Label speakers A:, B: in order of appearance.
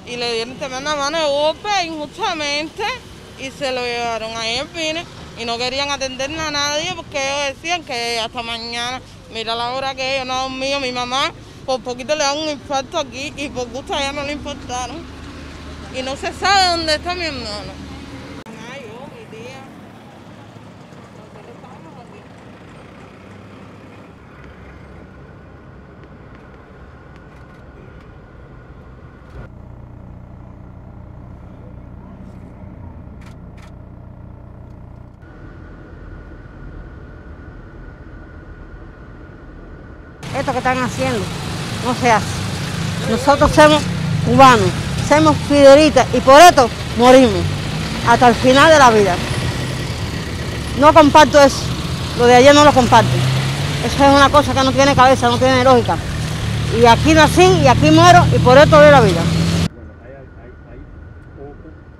A: y le dieron tremenda mano de golpe injustamente y se lo llevaron. Ayer vine y no querían atender a nadie porque ellos decían que hasta mañana. Mira la hora que ellos no han dormido. Mi mamá por poquito le da un infarto aquí y por gusto a ella no le importaron. Y no se sabe dónde está mi hermano. Yo, mi tía. Nosotros estábamos aquí.
B: Esto que están haciendo no se hace. Nosotros somos cubanos, somos fidelitas y por esto morimos hasta el final de la vida. No comparto eso, lo de ayer no lo comparto. Eso es una cosa que no tiene cabeza, no tiene lógica. Y aquí nací y aquí muero y por esto doy la vida.
C: Bueno, hay